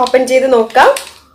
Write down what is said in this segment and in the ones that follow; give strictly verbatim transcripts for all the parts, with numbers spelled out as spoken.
Open ചെയ്ത് നോക്കാം.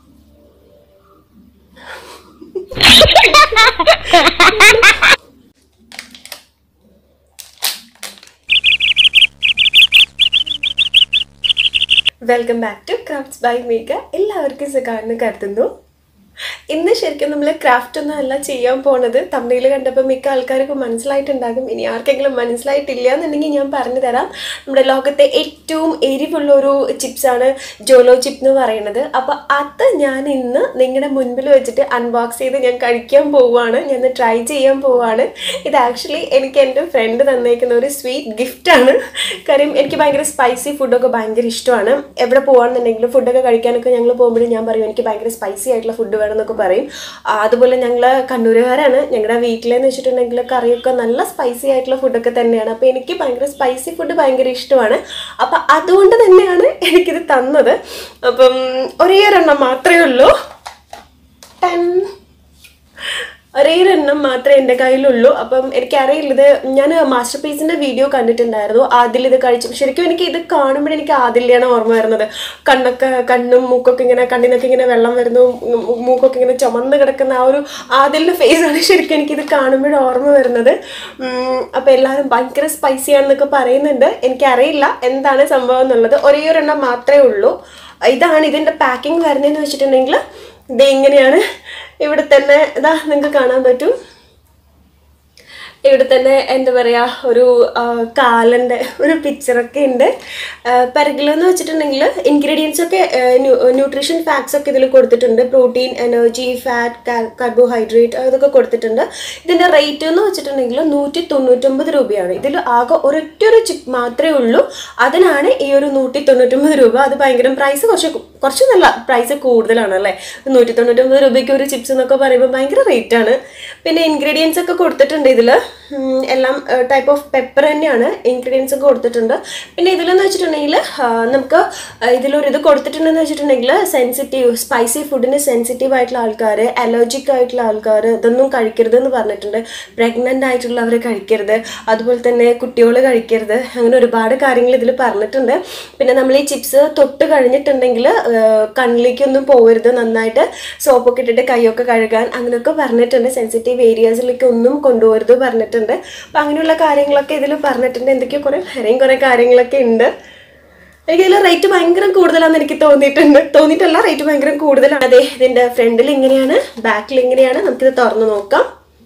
Welcome back to crafts by Megha. എല്ലാവർക്കും സുഖമാണെന്ന് കരുതുന്നു. ഇന്ന് ശരിക്കും നമ്മൾ ക്രാഫ്റ്റ് ഒന്നും അല്ല ചെയ്യാൻ പോണത്. തമിഴിൽ കണ്ടപ്പോൾ മിക്ക ആൾക്കാർക്ക് മനസ്സിലായിട്ടുണ്ടാകും. ഇനി ആർക്കെങ്കിലും മനസ്സിലായിട്ടില്ല എന്നുണ്ടെങ്കിൽ ഞാൻ പറഞ്ഞു തരാം. നമ്മുടെ ലോകത്തെ ഏറ്റവും എരിവുള്ളൊരു ചിപ്സാണ് ജോലോ ചിപ്പ് എന്ന് പറയുന്നത്. അപ്പോൾ അത് ഞാൻ ഇന്ന് നിങ്ങളുടെ മുൻപിൽ വെച്ചിട്ട് അൺബോക്സ് ചെയ്ത് ഞാൻ കഴിക്കാൻ പോവുകയാണ്. ഞാൻ ട്രൈ ചെയ്യാൻ പോവുകയാണ്. ഇത് ആക്ച്വലി എനിക്ക് എൻ്റെ ഫ്രണ്ട് തന്നേക്കുന്ന ഒരു സ്വീറ്റ് ഗിഫ്റ്റാണ്. കാര്യം എനിക്ക് ഭയങ്കര സ്പൈസി ഫുഡൊക്കെ ഭയങ്കര ഇഷ്ടമാണ്. എവിടെ പോകുകയാണെന്നുണ്ടെങ്കിലും ഫുഡൊക്കെ കഴിക്കാനൊക്കെ ഞങ്ങൾ പോകുമ്പോഴും ഞാൻ പറയും എനിക്ക് ഭയങ്കര സ്പൈസി ആയിട്ടുള്ള ഫുഡ് എന്നൊക്കെ പറയും. അതുപോലെ ഞങ്ങൾ കണ്ണൂരുകാരാണ്. ഞങ്ങളുടെ വീട്ടിലെന്ന് വെച്ചിട്ടുണ്ടെങ്കിൽ കറിയൊക്കെ നല്ല സ്പൈസി ആയിട്ടുള്ള ഫുഡൊക്കെ തന്നെയാണ്. അപ്പോൾ എനിക്ക് ഭയങ്കര സ്പൈസി ഫുഡ് ഭയങ്കര ഇഷ്ടമാണ്. അപ്പം അതുകൊണ്ട് തന്നെയാണ് എനിക്കിത് തന്നത്. അപ്പം ഒരേ ഒരെണ്ണം മാത്രമേ ഉള്ളൂ. ടെൻ ഒരേ ഒരെണ്ണം മാത്രമേ എൻ്റെ കയ്യിലുള്ളൂ. അപ്പം എനിക്കറിയില്ല, ഇത് ഞാൻ മാസ്റ്റർ പീസിൻ്റെ വീഡിയോ കണ്ടിട്ടുണ്ടായിരുന്നു. അതിലിത് കഴിച്ചു. ശരിക്കും എനിക്ക് ഇത് കാണുമ്പോൾ എനിക്ക് ആദിലാണ് ഓർമ്മ വരുന്നത്. കണ്ണൊക്കെ കണ്ണും മൂക്കൊക്കെ ഇങ്ങനെ കണ്ണിനൊക്കെ ഇങ്ങനെ വെള്ളം വരുന്നു, മൂക്കൊക്കെ ഇങ്ങനെ ചുമന്ന് കിടക്കുന്ന ആ ഒരു ആദിലിൻ്റെ ഫേസാണ് ശരിക്കും എനിക്കിത് കാണുമ്പോഴും ഓർമ്മ വരുന്നത്. അപ്പോൾ എല്ലാവരും ഭയങ്കര സ്പൈസിയാണെന്നൊക്കെ പറയുന്നുണ്ട്. എനിക്കറിയില്ല എന്താണ് സംഭവം എന്നുള്ളത്. ഒരേ ഒരെണ്ണം മാത്രമേ ഉള്ളൂ. ഇതാണ് ഇതിൻ്റെ പാക്കിംഗ് വരുന്നതെന്ന് വെച്ചിട്ടുണ്ടെങ്കിൽ ഇത് ഇങ്ങനെയാണ്. ഇവിടെ തന്നെ ഇതാ നിങ്ങൾക്ക് കാണാൻ പറ്റും. ഇവിടെ തന്നെ എന്താ പറയുക, ഒരു കാലൻ്റെ ഒരു പിക്ചറൊക്കെ ഉണ്ട്. പെരകിലെന്ന് വെച്ചിട്ടുണ്ടെങ്കിൽ ഇൻഗ്രീഡിയൻസ് ഒക്കെ ന്യൂട്രീഷൻ ഫാക്ട്സ് ഒക്കെ ഇതിൽ കൊടുത്തിട്ടുണ്ട്. പ്രോട്ടീൻ, എനർജി, ഫാറ്റ്, കാർബോഹൈഡ്രേറ്റ് അതൊക്കെ കൊടുത്തിട്ടുണ്ട്. ഇതിൻ്റെ റേറ്റ് എന്ന് വെച്ചിട്ടുണ്ടെങ്കിൽ നൂറ്റി തൊണ്ണൂറ്റൊമ്പത് രൂപയാണ്. ഇതിൽ ആകെ ഒരൊറ്റൊരു ചിപ്പ് മാത്രമേ ഉള്ളൂ. അതിനാണ് ഈ ഒരു നൂറ്റി തൊണ്ണൂറ്റൊമ്പത് രൂപ. അത് ഭയങ്കര പ്രൈസ് കുറച്ച് കുറച്ച് നല്ല പ്രൈസ് കൂടുതലാണ് അല്ലേ. നൂറ്റി തൊണ്ണൂറ്റൊമ്പത് രൂപയ്ക്ക് ഒരു ചിപ്സ് എന്നൊക്കെ പറയുമ്പോൾ ഭയങ്കര റേറ്റാണ്. പിന്നെ ഇൻഗ്രീഡിയൻസ് ഒക്കെ കൊടുത്തിട്ടുണ്ട്. ഇതിൽ എല്ലാം ടൈപ്പ് ഓഫ് പെപ്പർ തന്നെയാണ് ഇൻഗ്രീഡിയൻസ് ഒക്കെ കൊടുത്തിട്ടുണ്ട്. പിന്നെ ഇതിലെന്ന് വെച്ചിട്ടുണ്ടെങ്കിൽ നമുക്ക് ഇതിലൊരു ഇത് കൊടുത്തിട്ടുണ്ടെന്ന് വെച്ചിട്ടുണ്ടെങ്കിൽ സെൻസിറ്റീവ് സ്പൈസി ഫുഡിന് സെൻസിറ്റീവ് ആയിട്ടുള്ള ആൾക്കാർ, അലർജിക് ആയിട്ടുള്ള ആൾക്കാർ ഇതൊന്നും കഴിക്കരുത് എന്ന് പറഞ്ഞിട്ടുണ്ട്. പ്രഗ്നൻ്റ് ആയിട്ടുള്ളവർ കഴിക്കരുത്, അതുപോലെ തന്നെ കുട്ടികൾ കഴിക്കരുത്, അങ്ങനെ ഒരുപാട് കാര്യങ്ങൾ ഇതിൽ പറഞ്ഞിട്ടുണ്ട്. പിന്നെ നമ്മൾ ഈ ചിപ്സ് തൊട്ട് കഴിഞ്ഞിട്ടുണ്ടെങ്കിൽ കണ്ണിലേക്കൊന്നും പോകരുത്, നന്നായിട്ട് സോപ്പൊക്കെ ഇട്ടിട്ട് കൈയൊക്കെ കഴുകാൻ അങ്ങനെയൊക്കെ പറഞ്ഞിട്ടുണ്ട്. സെൻസിറ്റീവ് ഏരിയാസിലേക്ക് ഒന്നും കൊണ്ടുപോകരുത് പറഞ്ഞിട്ടുണ്ട്. അപ്പം അങ്ങനെയുള്ള കാര്യങ്ങളൊക്കെ ഇതിൽ പറഞ്ഞിട്ടുണ്ട്. എന്തൊക്കെയോ കുറേ വേറെയും കുറേ കാര്യങ്ങളൊക്കെ ഉണ്ട്. എനിക്കിതിൽ റേറ്റ് ഭയങ്കര കൂടുതലാണെന്ന് എനിക്ക് തോന്നിയിട്ടുണ്ട്. തോന്നിയിട്ടല്ല, റേറ്റ് ഭയങ്കര കൂടുതലാണ്. അതെ, ഇതിൻ്റെ ഫ്രണ്ടിൽ ഇങ്ങനെയാണ്, ബാക്കിൽ ഇങ്ങനെയാണ്. നമുക്കിത് തുറന്ന് നോക്കാം.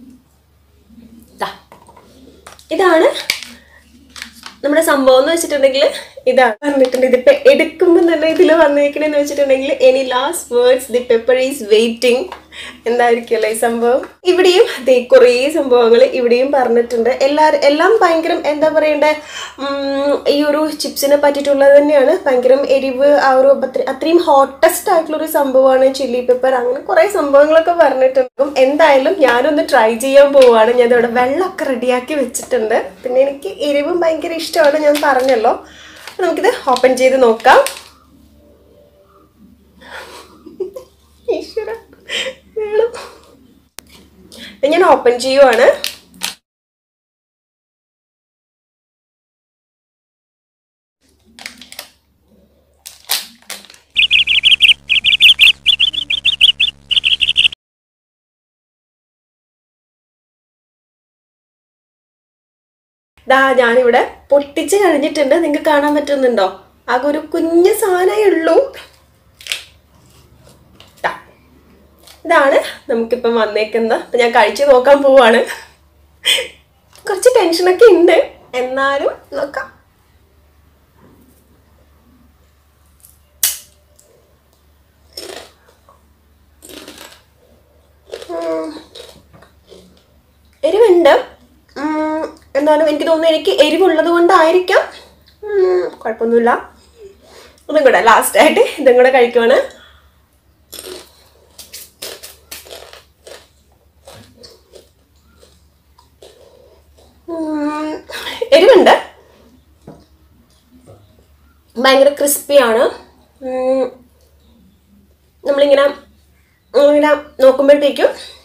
ഇതാണ് നമ്മുടെ സംഭവം എന്ന് വെച്ചിട്ടുണ്ടെങ്കിൽ ഇതാണ് പറഞ്ഞിട്ടുണ്ട്. ഇതിപ്പോൾ എടുക്കുമ്പോൾ തന്നെ ഇതിൽ വന്നിരിക്കണമെന്ന് വെച്ചിട്ടുണ്ടെങ്കിൽ any last words, the pepper is waiting എന്തായിരിക്കുമല്ലോ ഈ സംഭവം. ഇവിടെയും ദേ കുറേ സംഭവങ്ങൾ ഇവിടെയും പറഞ്ഞിട്ടുണ്ട്. എല്ലാവരും എല്ലാം ഭയങ്കര എന്താ പറയണ്ടേ, ഈ ഒരു ചിപ്സിനെ പറ്റിയിട്ടുള്ളത് തന്നെയാണ്. ഭയങ്കര എരിവ്, ആ ഒരു അത്രയും ഹോട്ടസ്റ്റ് ആയിട്ടുള്ളൊരു സംഭവമാണ് ചില്ലി പെപ്പർ. അങ്ങനെ കുറേ സംഭവങ്ങളൊക്കെ പറഞ്ഞിട്ടുണ്ടാകും. എന്തായാലും ഞാനൊന്ന് ട്രൈ ചെയ്യാൻ പോവുകയാണ്. ഞാൻ ഇവിടെ വെള്ളമൊക്കെ റെഡിയാക്കി വെച്ചിട്ടുണ്ട്. പിന്നെ എനിക്ക് എരിവും ഭയങ്കര ഇഷ്ടമാണ്, ഞാൻ പറഞ്ഞല്ലോ. നമുക്കിത് ഓപ്പൺ ചെയ്ത് നോക്കാം. ഈശ്വര, ഞാൻ ഓപ്പൺ ചെയ്യുവാണ്. ദാ ഞാനിവിടെ പൊട്ടിച്ച് കഴിഞ്ഞിട്ടുണ്ട്. നിങ്ങൾക്ക് കാണാൻ പറ്റുന്നുണ്ടോ? ആകെ ഒരു കുഞ്ഞു സാധനമേ ഉള്ളൂ. ഇതാണ് നമുക്കിപ്പം വന്നേക്കുന്നത്. അപ്പം ഞാൻ കഴിച്ച് നോക്കാൻ പോവാണ്. കുറച്ച് ടെൻഷനൊക്കെ ഉണ്ട്, എന്നാലും നോക്കാം. എരിവുണ്ട്, എന്നാലും എനിക്ക് തോന്നുന്നു എനിക്ക് എരിവുള്ളത് കൊണ്ടായിരിക്കാം. കുഴപ്പമൊന്നുമില്ല. ഇതും കൂടെ ലാസ്റ്റായിട്ട് ഇതും കൂടെ കഴിക്കുവാണ്. എരിവുണ്ട്, ഭയങ്കര ക്രിസ്പിയാണ്. നമ്മളിങ്ങനെ ഇങ്ങനെ നോക്കുമ്പോഴത്തേക്കും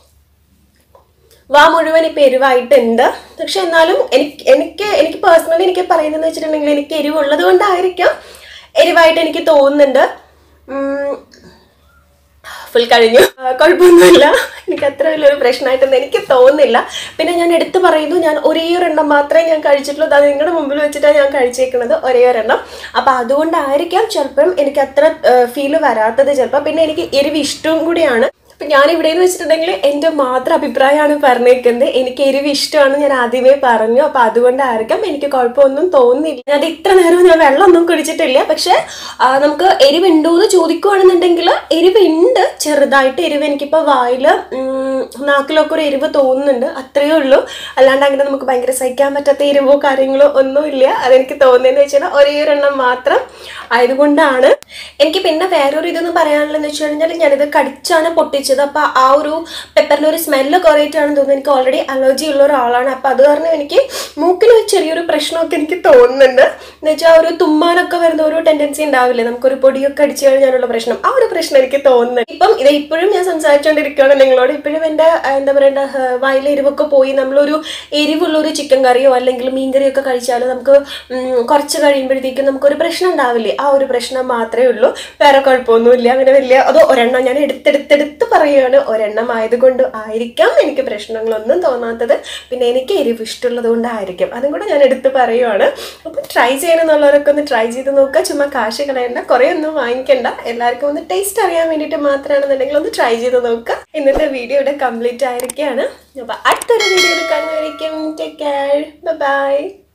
വാ മുഴുവൻ ഇപ്പം എരിവായിട്ടുണ്ട്. പക്ഷെ എന്നാലും എനിക്ക് എനിക്ക് എനിക്ക് പേഴ്സണലി എനിക്ക് പറയുന്നതെന്ന് വെച്ചിട്ടുണ്ടെങ്കിൽ എനിക്ക് എരിവുള്ളത് കൊണ്ടായിരിക്കാം എരിവായിട്ട് എനിക്ക് തോന്നുന്നുണ്ട്. ഫുൾ കഴിഞ്ഞു. കുഴപ്പമൊന്നുമില്ല, എനിക്ക് അത്ര വലിയൊരു പ്രശ്നമായിട്ടൊന്നും എനിക്ക് തോന്നുന്നില്ല. പിന്നെ ഞാൻ എടുത്തു പറയുന്നു, ഞാൻ ഒരേ ഒരെണ്ണം മാത്രമേ ഞാൻ കഴിച്ചിട്ടുള്ളൂ. അത് നിങ്ങളുടെ മുമ്പിൽ വെച്ചിട്ടാണ് ഞാൻ കഴിച്ചേക്കുന്നത്, ഒരേ ഒരെണ്ണം. അപ്പം അതുകൊണ്ടായിരിക്കാം ചിലപ്പം എനിക്ക് അത്ര ഫീല് വരാത്തത് ചിലപ്പോൾ. പിന്നെ എനിക്ക് എരിവ് ഇഷ്ടവും കൂടിയാണ്. അപ്പം ഞാൻ ഇവിടെ എന്ന് വെച്ചിട്ടുണ്ടെങ്കിൽ എൻ്റെ മാത്രം അഭിപ്രായമാണ് പറഞ്ഞേക്കുന്നത്. എനിക്ക് എരിവ് ഇഷ്ടമാണ്, ഞാൻ ആദ്യമേ പറഞ്ഞു. അപ്പം അതുകൊണ്ടായിരിക്കാം എനിക്ക് കുഴപ്പമൊന്നും തോന്നുന്നില്ല. ഞാൻ ഇത്ര നേരം ഞാൻ വെള്ളമൊന്നും കുടിച്ചിട്ടില്ല. പക്ഷെ നമുക്ക് എരിവ് ഉണ്ടോ എന്ന് ചോദിക്കുകയാണെന്നുണ്ടെങ്കിൽ എരിവ് ഉണ്ട്, ചെറുതായിട്ട് എരിവ് എനിക്കിപ്പോൾ വായിൽ നാക്കിലൊക്കെ ഒരു എരിവ് തോന്നുന്നുണ്ട്, അത്രയേ ഉള്ളൂ. അല്ലാണ്ട് അങ്ങനെ നമുക്ക് ഭയങ്കര സഹിക്കാൻ പറ്റാത്ത എരിവോ കാര്യങ്ങളോ ഒന്നുമില്ല. അതെനിക്ക് തോന്നുന്നതെന്ന് വെച്ചാൽ ഒരേ ഒരെണ്ണം മാത്രം ആയതുകൊണ്ടാണ്. എനിക്ക് പിന്നെ വേറൊരു ഇതൊന്നും പറയാനുള്ളതെന്ന് വെച്ച് കഴിഞ്ഞാൽ ഞാനിത് കടിച്ചാണ് പൊട്ടിച്ചത്. അപ്പോൾ ആ ഒരു പെപ്പറിൻ്റെ ഒരു സ്മെല്ല് കുറേറ്റാണെന്ന് തോന്നുന്നു. എനിക്ക് ഓൾറെഡി അലർജി ഉള്ള ഒരാളാണ്. അപ്പോൾ അത് കാരണം എനിക്ക് മൂക്കിന് ചെറിയൊരു പ്രശ്നമൊക്കെ എനിക്ക് തോന്നുന്നുണ്ട്. എന്ന് വെച്ചാൽ ഒരു തുമ്മാനൊക്കെ വരുന്ന ഒരു ടെൻഡൻസി ഉണ്ടാവില്ലേ, നമുക്കൊരു പൊടിയൊക്കെ അടിച്ചു കഴിഞ്ഞാലുള്ള പ്രശ്നം, ആ ഒരു പ്രശ്നം എനിക്ക് തോന്നുന്നുണ്ട്. ഇപ്പം ഇത് ഇപ്പോഴും ഞാൻ സംസാരിച്ചുകൊണ്ടിരിക്കുകയാണ് നിങ്ങളോട്. ഇപ്പോഴും എൻ്റെ എന്താ പറയണ്ട വായിലെ എരിവൊക്കെ പോയി. നമ്മളൊരു എരിവുള്ള ഒരു ചിക്കൻ കറിയോ അല്ലെങ്കിൽ മീൻ കറിയോ ഒക്കെ കഴിച്ചാൽ നമുക്ക് കുറച്ച് കഴിയുമ്പോഴത്തേക്കും നമുക്കൊരു പ്രശ്നം ഉണ്ടാവില്ലേ, ആ ഒരു പ്രശ്നം മാത്രമേ ഉള്ളൂ. വേറെ കുഴപ്പമൊന്നുമില്ല അങ്ങനെ വലിയ. അതോ ഒരെണ്ണം ഞാൻ എടുത്തെടുത്തെടുത്ത് പറയുകയാണ്, ഒരെണ്ണം ആയതുകൊണ്ട് ആയിരിക്കാം എനിക്ക് പ്രശ്നങ്ങളൊന്നും തോന്നാത്തത്. പിന്നെ എനിക്ക് എരിവ് ഇഷ്ടമുള്ളത് കൊണ്ടായിരിക്കും, അതും കൂടെ ഞാൻ എടുത്ത് പറയുവാണ്. അപ്പം ട്രൈ ചെയ്യണമെന്നുള്ളവരൊക്കെ ഒന്ന് ട്രൈ ചെയ്ത് നോക്കുക. ചുമ്മാ കാശ് കളയണ്ട, കുറേ ഒന്നും വാങ്ങിക്കണ്ട. എല്ലാവർക്കും ഒന്ന് ടേസ്റ്റ് അറിയാൻ വേണ്ടിയിട്ട് മാത്രമാണെന്നുണ്ടെങ്കിൽ ഒന്ന് ട്രൈ ചെയ്ത് നോക്കുക. ഇന്നത്തെ വീഡിയോ ഇവിടെ കംപ്ലീറ്റ് ആയിരിക്കുകയാണ്. അപ്പോൾ അടുത്തൊരു വീഡിയോ കാണുന്നവരേക്കും ടേക്ക് കെയർ, ബൈ.